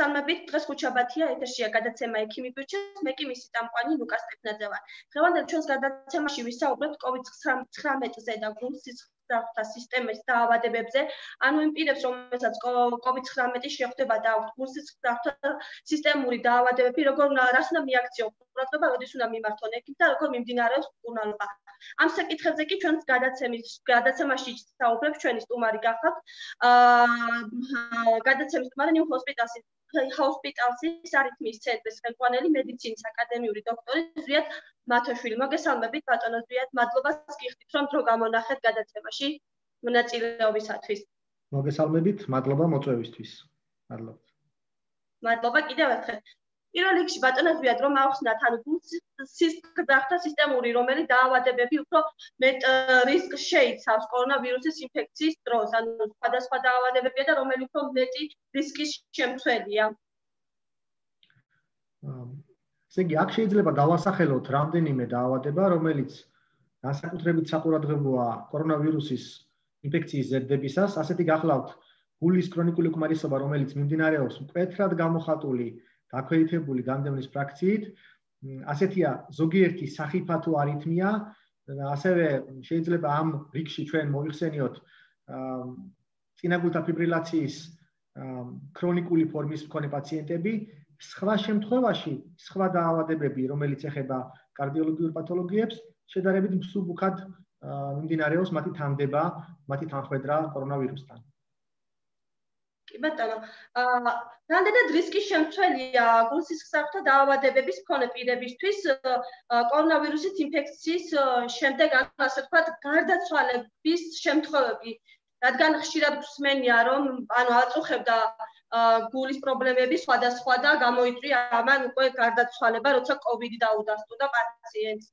მოგესალმებით, დღეს ხუთშაბათია, ეთერშია გადაცემა ექიმი ბიუჩეს, მე კი მისი წამყვანი ლუკას ტექნაძე ვარ. დღევანდელ ჩვენს გადაცემაში ვისაუბრებთ COVID-19-ზე და გულსისხლძარღვთა სისტემის დაავადებებზე, ანუ იმ პირებს, რომელსაც COVID-19 შეხვდება და აქვთ გულსისხლძარღვთა სისტემური დაავადებები, რას უნდა მიაქციონ ყურადღება, როდის უნდა მიმართონ ექიმს და როგორ მიმდინარეობს მკურნალობა. ამ საკითხებზე კი ჩვენს გადაცემაში ვისაუბრებთ, ჩვენი სტუმარი გახავთ. გადაცემის სტუმარი New Hospital's არითმიის ცენტრის ხელმძღვანელი მედიცინის აკადემიური დოქტორი ზვიად მათოშვილი. მოგესალმებით, ბატონო ზვიად, მადლობას გიხდით, რომ დრო გამონახეთ გადაცემაში მონაწილეობისათვის. მოგესალმებით, მადლობა მოწვევისთვის. მადლობა კიდევ ერთხელ. პირველ რიგში ბატონო ზვიად, რომ ავხსნათ, ანუ გულსისხლძარღვთა სისტემური რომელი დაავადებები უფრო მეტ რისკს შეიცავს კორონავირუსის ინფექციის დროს, ანუ სხვადასხვა დაავადებებია და რომელი უფრო მეტი რისკის შემცველია. ესე იგი, აქ შეიძლება დავასახელოთ რამდენიმე დაავადება, რომელიც განსაკუთრებით საყურადღებოა კორონავირუსის ინფექციის ზრდებისას. ასეთი გახლავთ გულის ქრონიკული უკმარისობა, რომელიც მიმდინარეობს მკვეთრად გამოხატული დაქვეითებული განდევნის ფრაქციით. ასეთია ზოგიერთი სახიფათო არითმია, ასევე შეიძლება ამ რიგში ჩვენ მოიხსენიოთ წინაგულთა ფიბრილაციის ქრონიკული ფორმის მქონე პაციენტები, სხვა შემთხვევაში სხვა დაავადებები, რომელიც ეხება კარდიოლოგიურ პათოლოგიებს, შედარებით მსუბუქად მიმდინარეობს მათი თანდება, მათი თანხვედრა კორონავირუსთან. კი ბატონო, რამდენად რისკის შემცველია გულსისხლძარღვთა დაავადებების მქონე პირებისთვის კორონავირუსის ინფექციის შემდეგ, ასე ვთქვათ, გარდაცვალების შემთხვევები, რადგან ხშირად გვსმენია, რომ აწუხებდა გულის პრობლემები სხვადასხვა და გამოიწვია ამან უკვე გარდაცვალება, როცა COVID დაუდასტურდა პაციენტს.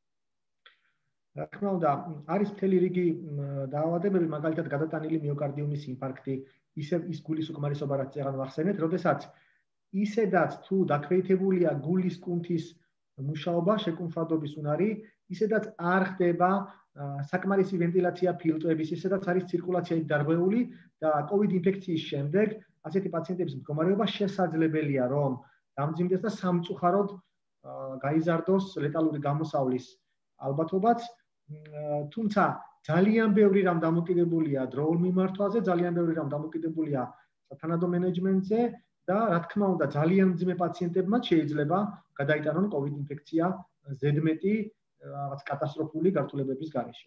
რა თქმა უნდა, არის მთელი რიგი დაავადებები, მაგალითად გადატანილი მიოკარდიუმის ინფარქტი, ისევ ის გულის უკმარისობა, რაც წეგან ვახსენეთ, როდესაც ისედაც თუ დაქვეითებულია გულის კუნთის მუშაობა, შეკუმშვადობის უნარი, ისედაც არ ხდება საკმარისი ვენტილაცია ფილტვების, ისედაც არის ცირკულაცია დარღვეული და COVID ინფექციის შემდეგ ასეთი პაციენტების მდგომარეობა შესაძლებელია, რომ დამძიმდეს და სამწუხაროდ გაიზარდოს ლეტალური გამოსავლის ალბათობაც, თუმცა ძალიან ბევრი რამ დამოკიდებულია დროულ მიმართვაზე, ძალიან ბევრი რამ დამოკიდებულია სათანადო მენეჯმენტზე და რა თქმა უნდა ძალიან მძიმე პაციენტებმაც შეიძლება გადაიტანონ COVID ინფექცია ზედმეტი რაღაც კატასტროფული გართულებების გარეშე.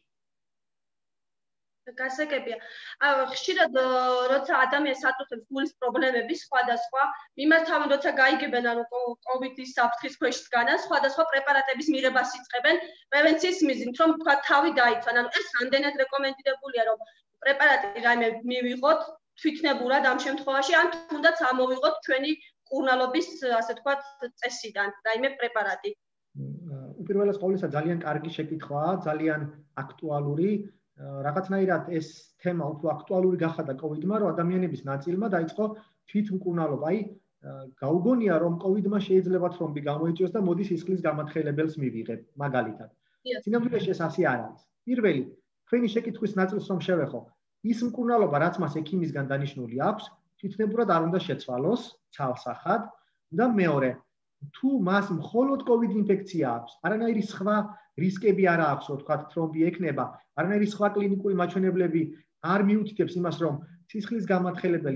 გასაგებია. ხშირად როცა ადამიანს აწუხებს გულის პრობლემები სხვადასხვა, მიმართავენ როცა გაიგებენ ანუ COVID-ის საფრთხის ქვეშ დგანას, სხვადასხვა პრეპარატების მიღებას იწყებენ პრევენციის მიზნით, რომ თქვა თავი დაიცვან. ანუ ეს რამდენად რეკომენდებულია, რომ პრეპარატი რაიმე მივიღოთ თვითნებურად ამ შემთხვევაში, ან თუნდაც ამოვიღოთ ჩვენი მკურნალობის, ასე ვთქვათ, წესიდან რაიმე პრეპარატი. უპირველეს ყოვლისა ძალიან კარგი შეკითხვაა, ძალიან აქტუალური. რაღაცნაირად ეს თემა უფრო აქტუალური გახადა COVID-მა, რომ ადამიანების ნაწილმა დაიწყო თვითმკურნალობა. აი, გაუგონია, რომ COVID-მა შეიძლება თრომბი გამოიწვიოს და მოდის სისხლის გამათხელებელს მივიღებ, მაგალითად. სინამდვილეში ეს ასე არ არის. პირველი, თქვენი შეკითხვის ნაწილს რომ შევეხო, ის მკურნალობა, რაც მას ექიმისგან დანიშნული აქვს, თვითნებურად არ უნდა შეცვალოს ცალსახად და მეორე, თუ მას მხოლოდ COVID ინფექცია აქვს, არანაირი სხვა რისკები არ აქვს, ვთქვათ, თრომბი ექნება, არანაირი სხვა კლინიკური მაჩვენებლები არ მიუთითებს იმას, რომ სისხლის გამათხელებელი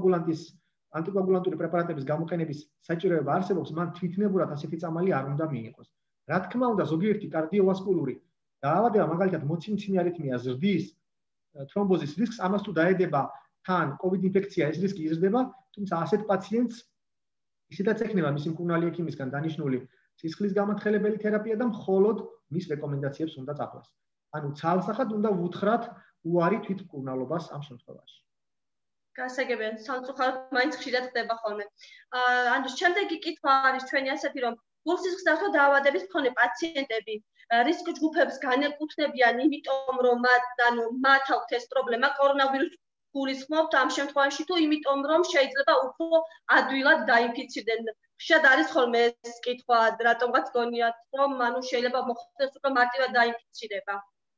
ანტიკოაგულანტური პრეპარატების გამოყენების საჭიროება არსებობს, მან თვითნებურად ასეთი წამალი არ უნდა მიიღოს. რა თქმა უნდა, ზოგიერთი კარდიოვასკულური დაავადება, მაგალითად მოციმცინი არითმია ზრდის თრომბოზის რისკს, ამას თუ დაედება თან COVID ინფექცია, ეს რისკი იზრდება, თუმცა ასეთ პაციენტს ისედაც ექნება მისი მკურნალი ექიმისგან დანიშნული სისხლის გამათხელებელი თერაპია და მხოლოდ მის რეკომენდაციებს უნდა წახვას. ანუ ცალსახად უნდა ვუთხრათ უარი თვითმკურნალობას ამ შემთხვევაში. გასაგებია, სამწუხაროდ მაინც ხშირად ხდება ხოლმე. ანუ შემდეგი კითხვა არის ჩვენი ასეთი, რომ გულსისხლძარღვთა დაავადების მქონე პაციენტები რისკ ჯგუფებს განეკუთვნებიან, იმიტომ რომ მათ აქვთ ეს პრობლემა კორონავირუსის გულისხმობთ ამ შემთხვევაში თუ იმიტომ რომ შეიძლება უფრო ადვილად დაინფიცირდნენ. ხშირად არის ხოლმე ეს კითხვა, რატომღაც გონიათ, რომ ანუ შეიძლება მოხდეს უფრო მარტივად დაინფიცირება.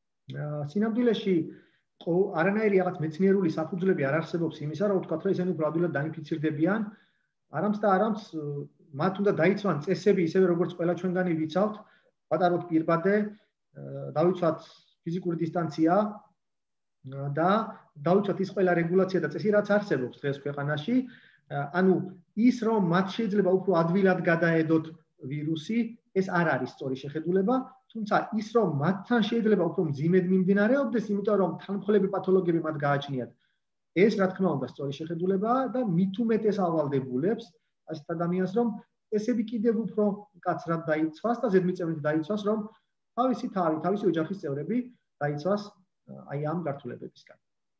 სინამდვილეში არანაირი რაღაც მეცნიერული საფუძვლები არ არსებობს იმისა, რომ ვთქვათ, რომ ისინი უფრო ადვილად დაინფიცირდებიან. არამც და არამც მათ უნდა დაიცვან წესები ისევე როგორც ყველა ჩვენგანი ვიცავთ, პატაროთ პირბადე, დავიცვათ ფიზიკური დისტანცია და დავიცვათ ის ყველა რეგულაცია და წესი რაც არსებობს დღეს ქვეყანაში, ანუ ის რომ მათ შეიძლება უფრო ადვილად გადაედოთ ვირუსი, ეს არ არის სწორი შეხედულება, თუმცა ის რომ მათთან შეიძლება უფრო მძიმედ მიმდინარეობდეს, იმიტომ რომ თანმხლები პათოლოგიები მათ გააჩნიათ. ეს რა თქმა უნდა სწორი შეხედულებაა და მით უმეტეს ავალდებულებს ასეთ ადამიანს რომ ესები კიდევ უფრო მკაცრად დაიცვას და ზედმიწევნით დაიცვას რომ თავისი თავი, თავისი ოჯახის წევრები დაიცვას აი ამ გართულებებისგან.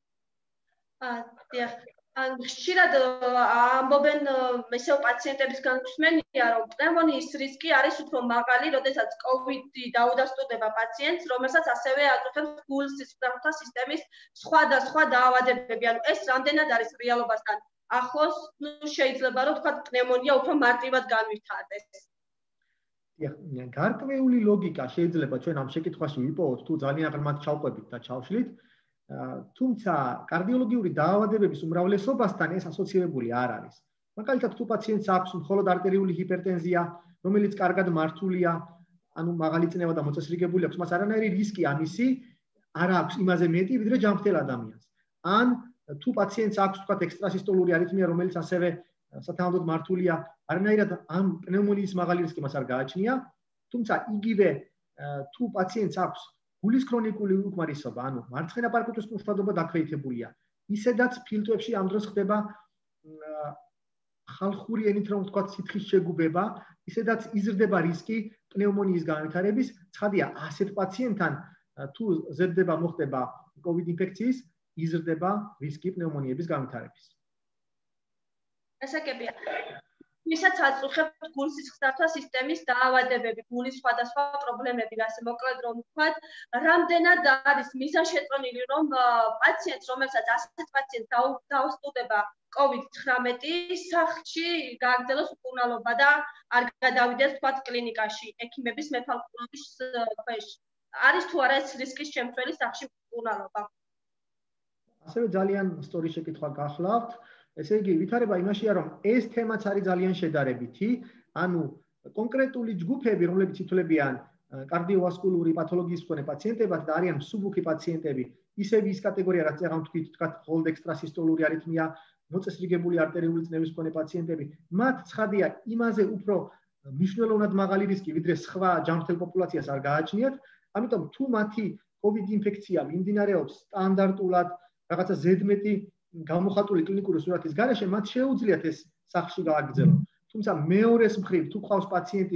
ხშირად ამბობენ მესეო პაციენტებისგან გვსმენია რომ პნევმონიის რისკი არის უფრო მაღალი, როდესაც COVID-ი დაუდასტურდება პაციენტს, რომელსაც ასევე აწუხებს გულ-სისხლძარღვთა სისტემის სხვადასხვა დაავადებები. ანუ ეს რამდენად არის რეალობასთან ახლოს, შეიძლება რომ თქვა პნევმონია უფრო მარტივად განვითარდეს. გარკვეული ლოგიკა შეიძლება ჩვენ ამ შეკითხვაში ვიპოვოთ თუ ძალიან ღრმად ჩავყვებით და ჩავშლით. თუმცა კარდიოლოგიური დაავადებების უმრავლესობასთან ეს ასოცირებული არ არის. მაგალითად, თუ პაციენტს აქვს მხოლოდ არტერიული ჰიპერტენზია, რომელიც კარგად მართულია, ანუ მაღალი წნევა და მოწესრიგებული აქვს, მას არანაირი რისკი ამისი არ აქვს იმაზე მეტი, ვიდრე ჯანმრთელ ადამიანს. ან თუ პაციენტს აქვს თქვა ექსტრასისტოლური არითმია, რომელიც ასევე სათანადოდ მართულია, არანაირად ამ პნევმონიის მაღალი რისკი მას არ გააჩნია, თუმცა იგივე თუ პაციენტს აქვს გულის ქრონიკული უკმარისობა, ანუ მარცხენა პარკუტის კურსდობა დაქვეითებულია. ისედაც ფილტვებში ამ დროს ხდება ხალხური ენით რომ ვთქვათ სითხის შეგუბება, ისედაც იზრდება რისკი პნევმონიის განვითარების. ცხადია, ასეთ პაციენტთან თუ ზრდება მოხდება COVID ინფექციის, იზრდება რისკი პნევმონიების განვითარების. ასაკებია. ვისაც აწუხებთ გულ-სისხლძარღვთა სისტემის დაავადებები, გულის სხვადასხვა პრობლემები, ასე მოკლედ რომ ვთქვათ, რამდენად არის მიზანშეწონილი, რომ პაციენტს, რომელსაც ასეთ პაციენტს დაუსტურდება COVID-19, სახლში გააგრძელოს მკურნალობა და არ გადავიდეს ვთქვათ კლინიკაში, ექიმების მეთვალყურობის ქვეშ. არის თუ არა ეს რისკის შემცველი სახლში მკურნალობა? ასევე ძალიან სწორი შეკითხვა გახლავთ. ესე იგი, ვითარება იმაშია, რომ ეს თემაც არის ძალიან შედარებითი, ანუ კონკრეტული ჯგუფები, რომლებიც ითვლებიან კარდიოვასკულური პათოლოგიის მქონე პაციენტებად და არიან მსუბუქი პაციენტები, ისევ ის კატეგორია, რაც წეღან თქვით, თქვათ, მხოლოდ ექსტრასისტოლური არითმია, მოწესრიგებული არტერიული წნევის მქონე პაციენტები, მათ ცხადია იმაზე უფრო მნიშვნელოვნად მაღალი რისკი, ვიდრე სხვა ჯანმრთელ პოპულაციას არ გააჩნიათ, ამიტომ თუ მათი COVID ინფექცია მიმდინარეობს სტანდარტულად, რაღაცა ზედმეტი გამოხატული კლინიკური სურათის გარეშე, მათ შეუძლიათ ეს სახლში გააგრძელონ. თუმცა მეორეს მხრივ, თუ ყავს პაციენტი,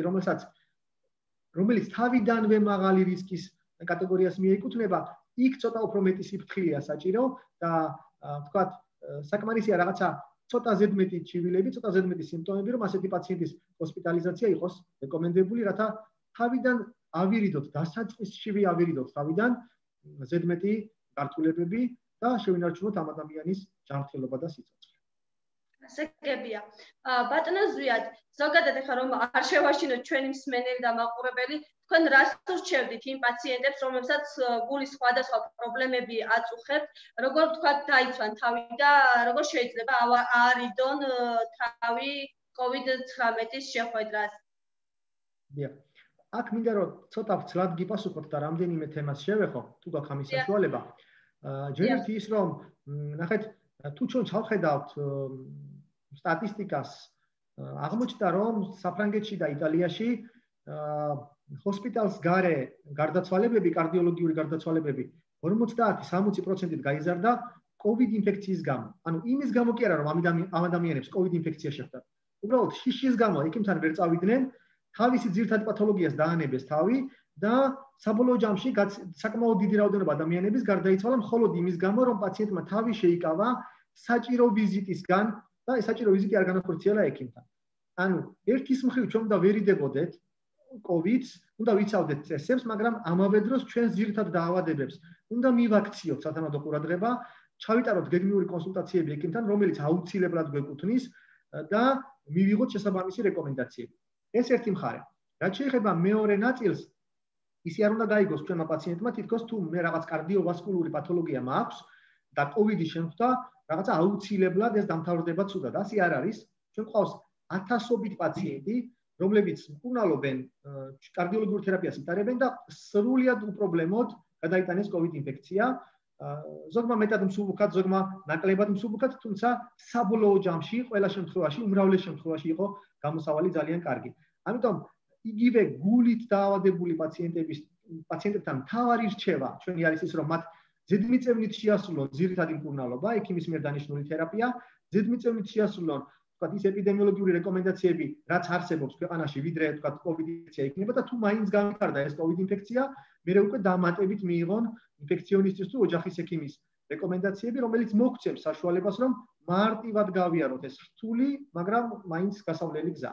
რომელიც თავიდანვე მაღალი რისკის კატეგორიას მიეკუთვნება, იქ ცოტა უფრო მეტი სიფრთხილეა საჭირო და ვთქვათ, საკმარისია რაღაცა ცოტა ზედმეტი ჩივილები, ცოტა ზედმეტი სიმპტომები, რომ ასეთი პაციენტის ჰოსპიტალიზაცია იყოს რეკომენდებული, რათა თავიდან ავირიდოთ, დასაწყისშივე ავირიდოთ თავიდან ზედმეტი გართულებები და შევინარჩუნოთ ამ ადამიანის ჯანმრთელობა და სიცოცხლე. ასაკებია. ბატონო ზვიად, ზოგადად ახლა რომ არ შევაშინოთ ჩვენი მსმენელი და მაყურებელი, თქვენ რას ურჩევდით იმ პაციენტებს, რომლებსაც გულის სხვადასხვა პრობლემები აწუხებთ, როგორ ვთქვათ, დაიცვან თავი და როგორ შეიძლება აარიდონ თავი COVID-19-ის შეხვედრას? დიახ. აქ მინდა რომ ცოტა ვცლად გიპასუხოთ და რამდენიმე თემას შევეხო, თუ გაქვს ამის საშუალება. ჯერ ერთი ის რომ ნახეთ თუ ჩვენ ჩავხედავთ სტატისტიკას აღმოჩნდა რომ საფრანგეთში და იტალიაში ჰოსპიტალს გარე გარდაცვალებები, კარდიოლოგიური გარდაცვალებები 50-60%-ით გაიზარდა COVID ინფექციის გამო. ანუ იმის გამო კი არა რომ ამ ადამიანებს COVID ინფექცია შეხვდათ. უბრალოდ შიშის გამო ექიმთან ვერ წავიდნენ, თავისი ძირითად პათოლოგიას დაანებეს თავი და საბოლოო ჯამში საკმაოდ დიდი რაოდენობა ადამიანების გარდაიცვალა მხოლოდ იმის გამო, რომ პაციენტმა თავი შეიკავა საჭირო ვიზიტისგან და ეს საჭირო ვიზიტი არ განახორციელა ექიმთან. ანუ ერთის მხრივ ჩვენ უნდა ვერიდებოდეთ COVID-ს, უნდა ვიცავდეთ წესებს, მაგრამ ამავე დროს ჩვენს ძირითად დაავადებებს უნდა მივაქციოთ სათანადო ყურადღება, ჩავიტაროთ გეგმიური კონსულტაციები ექიმთან, რომელიც აუცილებლად გვეკუთვნის და მივიღოთ შესაბამისი რეკომენდაციები. ეს ერთი მხარე. რაც შეეხება მეორე ნაწილს, ისი არ უნდა გაიგოს ჩვენმა პაციენტმა, თითქოს თუ მე რაღაც კარდიოვასკულური პათოლოგია მაქვს და COVID-ი შემხვდა, რაღაცა აუცილებლად ეს დამთავრდება ცუდად. ასე არ არის. ჩვენ ყავს ათასობით პაციენტი, რომლებიც მკურნალობენ კარდიოლოგიურ თერაპიას იტარებენ და სრულად უპრობლემოდ გადაიტანეს COVID ინფექცია. ზოგმა მეტად მსუბუქად, ზოგმა ნაკლებად მსუბუქად, თუმცა საბოლოო ჯამში ყველა შემთხვევაში, უმრავლეს შემთხვევაში იყო გამოსავალი ძალიან კარგი. ამიტომ იგივე გულით დაავადებული პაციენტებთან მთავარი რჩევა ჩვენი არის ის, რომ მათ ზედმიწევნით შეასრულონ ძირითადი მკურნალობა, ექიმის მიერ დანიშნული თერაპია, ზედმიწევნით შეასრულონ ის ეპიდემიოლოგიური რეკომენდაციები, რაც არსებობს ქვეყანაში, ვიდრე COVID ინფექცია იქნება და თუ მაინც გამიხარდა ეს COVID ინფექცია, მერე უკვე დამატებით მიიღონ ინფექციონისტის თუ ოჯახის ექიმის რეკომენდაციები, რომელიც მოგცემს საშუალებას, რომ მარტივად გავიაროთ ეს რთული, მაგრამ მაინც გასავლელი გზა.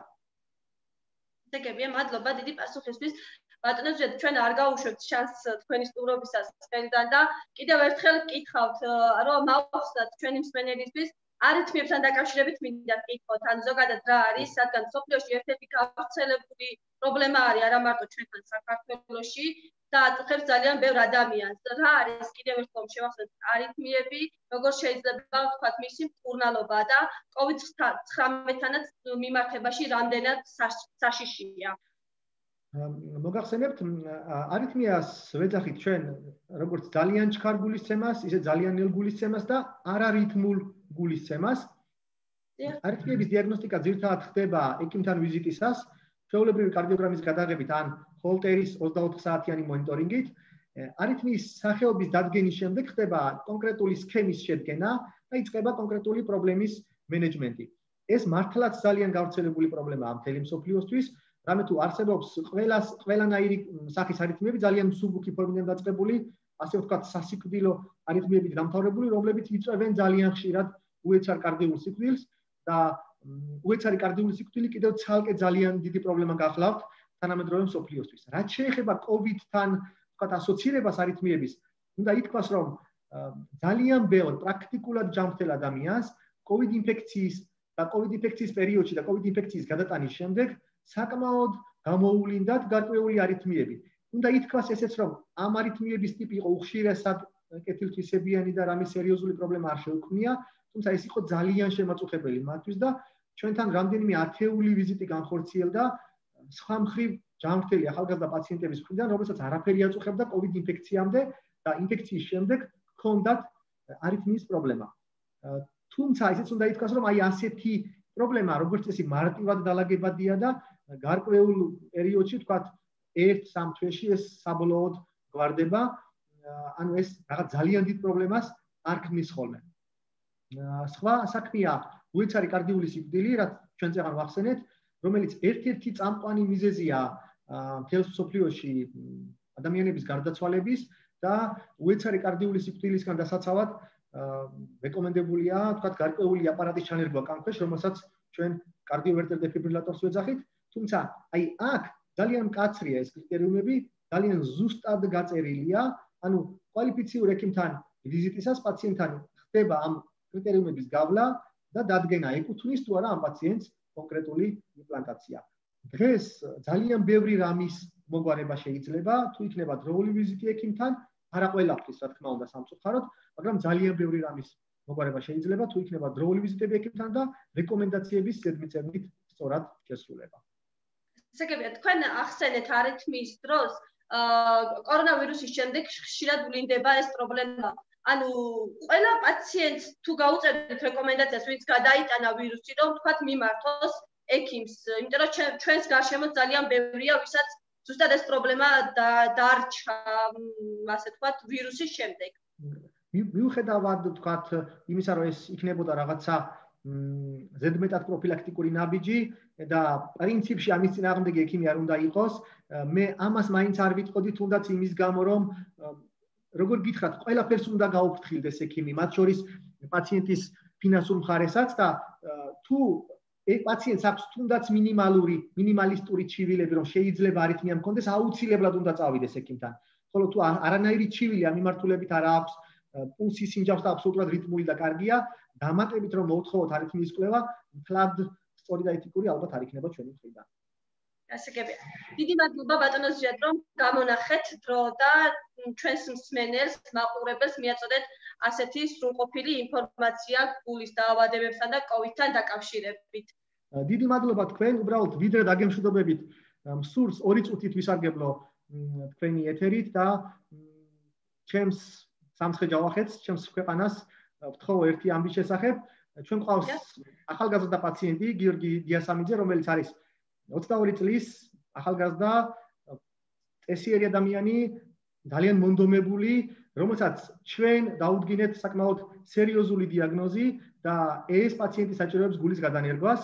შეგებია, მადლობა დიდი პასუხისთვის. ბატონო ზედ, ჩვენ არ გავუშვებთ შანსს თქვენი სტუმრობისას ხელიდან და კიდევ ერთხელ გკითხავთ, რომ მოვხსნათ ჩვენი მსმენელისთვის არითმიებთან დაკავშირებით მინდა გკითხოთ, ან ზოგადად რა არის, რადგან სოფლიოში ერთ-ერთი გავრცელებული პრობლემა არის არა მარტო ჩვენთან საქართველოში და აწუხებს ძალიან ბევრ ადამიანს. რა არის კიდევ ერთხელ შევახსენოთ არითმიები, როგორ შეიძლება ვთქვათ მისი მკურნალობა და COVID-19-თანაც მიმართებაში რამდენად საშიშია. მოგახსენებთ, არითმიას ვეძახით ჩვენ როგორც ძალიან ჩქარ გულისცემას, ისე ძალიან ნელ გულისცემას და არარითმულ გულისცემას. არითმიების დიაგნოსტიკა ძირითადად ხდება ექიმთან ვიზიტისას, ჩვეულებრივი კარდიოგრამის გადაღებით ან ჰოლტერის 24 საათიანი მონიტორინგით. არითმიის სახეობის დადგენის შემდეგ ხდება კონკრეტული სქემის შედგენა და იწყება კონკრეტული პრობლემის მენეჯმენტი. ეს მართლაც ძალიან გავრცელებული პრობლემაა მთელი მსოფლიოსთვის. რამე თუ არსებობს ყველანაირი სახის არითმიები ძალიან მსუბუქი ფორმიდან დაწყებული, ასე ვთქვათ, სასიკვდილო არითმიებით დამთავრებული, რომლებიც იწვევენ ძალიან ხშირად უეცარ კარდიულ სიკვდილს და უეცარი კარდიული სიკვდილი კიდევ ცალკე ძალიან დიდი პრობლემა გახლავთ თანამედროვე მსოფლიოსთვის. რაც შეეხება COVID-თან, ვთქვათ, ასოცირებას არითმიების, უნდა ითქვას, რომ ძალიან ბევრ პრაქტიკულად ჯანმრთელ ადამიანს COVID ინფექციის პერიოდში და COVID ინფექციის გადატანის შემდეგ საკმაოდ გამოუვლინდათ გარკვეული არითმიები. უნდა ითქვას ესეც, რომ ამ არითმიების ტიპი იყო უხშირესად კეთილთვისებიანი და რამე სერიოზული პრობლემა არ შეუქმნია, თუმცა ეს იყო ძალიან შემაწუხებელი მათთვის და ჩვენთან რამდენიმე ათეული ვიზიტი განხორციელდა სხვა მხრივ ჯანმრთელი ახალგაზრდა პაციენტების მხრიდან, რომელსაც არაფერი აწუხებდა COVID ინფექციამდე და ინფექციის შემდეგ ჰქონდათ არითმიის პრობლემა. თუმცა ისიც უნდა ითქვას, რომ აი ასეთი პრობლემა, როგორც წესი, მარტივად დალაგებადია და გარკვეულ პერიოდში, ვთქვათ, 1-3 თვეში ეს საბოლოოდ გვარდება, ანუ ეს რაღაც ძალიან დიდ პრობლემას არ ქმნის ხოლმე. სხვა საქმეა უეცარი კარდიული სიკვდილი, რაც ჩვენ წეგან ვახსენეთ, რომელიც ერთ-ერთი წამყვანი მიზეზია მთელ მსოფლიოში ადამიანების გარდაცვალების და უეცარი კარდიული სიკვდილისგან დასაცავად რეკომენდებულია, ვთქვათ, გარკვეული აპარატის ჩანერგვა კანქვეშ, რომელსაც ჩვენ კარდიოვერტერ დეფიბრილატორს ვეძახით, თუმცა აი აქ ძალიან მკაცრია ეს კრიტერიუმები, ძალიან ზუსტად გაწერილია, ანუ კვალიფიციურ ექიმთან ვიზიტისას პაციენტთან ხდება ამ კრიტერიუმების გავლა და დადგენა ეკუთვნის თუ არა ამ პაციენტს კონკრეტული იმპლანტაცია. დღეს ძალიან ბევრი რამის მოგვარება შეიძლება, თუ იქნება დროული ვიზიტი ექიმთან, არა ყველაფრის, რა თქმა უნდა, სამწუხაროდ, მაგრამ ძალიან ბევრი რამის მოგვარება შეიძლება, თუ იქნება დროული ვიზიტები ექიმთან და რეკომენდაციების ზედმიწევნით სწორად შესრულება. შეგებია, თქვენ ახსენეთ არითმიის დროს კორონავირუსის შემდეგ ხშირად ვლინდება ეს პრობლემა. ანუ ყველა პაციენტს თუ გაუწევთ რეკომენდაციას, ვინც გადაიტანა ვირუსი, რომ თქვათ მიმართოს ექიმს, იმიტომ რომ ჩვენს გარშემო ძალიან ბევრია, ვისაც ზუსტად ეს პრობლემა დარჩა, ასე ვთქვათ, ვირუსის შემდეგ. მიუხედავად, ვთქვათ, იმისა, რომ ეს იქნებოდა რაღაცა ზედმეტად პროფილაქტიკური ნაბიჯი და პრინციპში ამის წინააღმდეგი ექიმი არ უნდა იყოს, მე ამას მაინც არ ვიტყოდი, თუნდაც იმის გამო, რომ როგორ გითხრათ, ყველაფერს უნდა გაუფრთხილდეს ექიმი, მათ შორის პაციენტის ფინანსურ მხარესაც და თუ პაციენტს აქვს თუნდაც მინიმალისტური ჩივილები, რომ შეიძლება არითმია მქონდეს, აუცილებლად უნდა წავიდეს ექიმთან. ხოლო თუ არანაირი ჩივილი ამ მიმართულებით არ აქვს, პულსის სინჯავს და აბსოლუტურად რიტმული და კარგია, დამატებით რომ მოვთხოვოთ არითმიის კვლევა, მთლად სწორი და ეთიკური ალბათ არ იქნება ჩვენი მხრიდან. გასაგებია. დიდი მადლობა ბატონო ზიად, რომ გამონახეთ დრო და ჩვენს მსმენელს, მაყურებელს მიაწოდეთ ასეთი სრულყოფილი ინფორმაცია გულის დაავადებებთან და COVID-თან დაკავშირებით. დიდი მადლობა თქვენ, უბრალოდ ვიდრე დაგემშვიდობებით, მსურს 2 წუთით ვისარგებლო თქვენი ეთერით და ჩემს სამცხე ჯავახეთს, ჩემს ქვეყანას ვთხოვ ერთი ამბის შესახებ. ჩვენ ყავს ახალგაზრდა პაციენტი გიორგი დიასამიძე, რომელიც არის 22 წლის ახალგაზრდა წესიერი ადამიანი, ძალიან მონდომებული, რომელსაც ჩვენ დაუდგინეთ საკმაოდ სერიოზული დიაგნოზი და ეს პაციენტი საჭიროებს გულის გადანერგვას.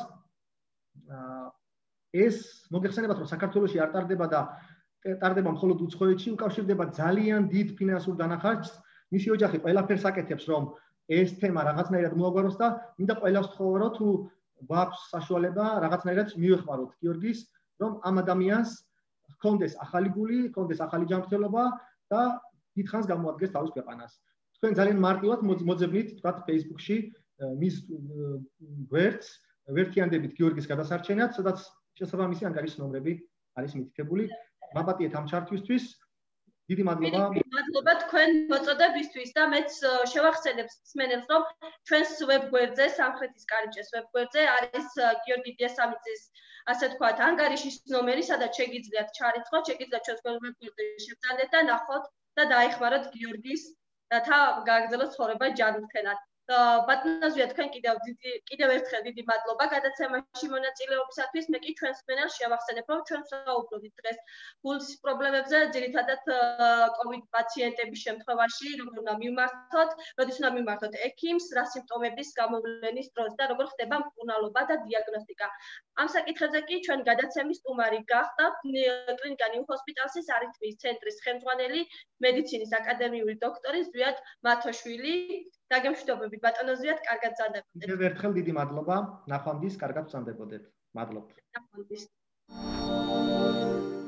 ეს მოგეხსენებათ, რომ საქართველოში არ ტარდება და ტარდება მხოლოდ უცხოეთში, უკავშირდება ძალიან დიდ ფინანსურ დანახარჯს. მისი ოჯახი ყველაფერს აკეთებს, რომ ეს თემა რაღაცნაირად მოაგვაროს და მინდა ყველას ვთხოვო, რომ თუ გვაქვს საშუალება რაღაცნაირად მივეხმაროთ გიორგის, რომ ამ ადამიანს ჰქონდეს ახალი გული, ჰქონდეს ახალი ჯანმრთელობა და დიდხანს გამოადგეს თავის ქვეყანას. თქვენ ძალიან მარტივად მოძებნით, თქვათ Facebook-ში მის გვერდს, ვერთიანდებით გიორგის გადასარჩენად, სადაც შესაბამისი ანგარიშის ნომრები არის მითითებული. მაპატიეთ ამ ჩართვისთვის. დიდი მადლობა. მადლობა თქვენ მოწოდებისთვის და მეც შევახსენებ მსმენელს, რომ ჩვენს ვებგვერდზე, სამხრეთის კარიბჭეს ვებგვერდზე არის გიორგი დიასამიძის, ასე თქვათ, ანგარიშის ნომერი, სადაც შეგიძლიათ ჩარიცხოთ, შეგიძლიათ ჩვენს ვებგვერდზე შეგძალეთ და ნახოთ და დაეხმაროთ გიორგის რათა გააგრძელოს ცხოვრება ჯანმრთელად. ბატონო თქვენ კიდევ ერთხელ დიდი მადლობა გადაცემაში მონაწილეობისათვის. მე კი ჩვენს მსმენელს შევახსენებ, რომ ჩვენ ვსაუბრობთ დღეს გულის პრობლემებზე, ძირითადად COVID პაციენტების შემთხვევაში, როგორ უნდა მივმართოთ, როდის უნდა მივმართოთ ექიმს, რა სიმპტომების გამოვლენის დროს და როგორ ხდება მკურნალობა და დიაგნოსტიკა. ამ საკითხებზე კი ჩვენ გადაცემის სტუმარი გახდა კლინიკა ნიუ ჰოსპიტალსის არითმიის ცენტრის ხელმძღვანელი, მედიცინის აკადემიური დოქტორი ზვიად მათოშვილი. დაგემშვიდობებით ბატონო ზვიად, კარგად ბრძანდებოდეთ. კიდევ ერთხელ დიდი მადლობა. ნახვამდის, კარგად ბრძანდებოდეთ. მადლობთ. ნახვამდის.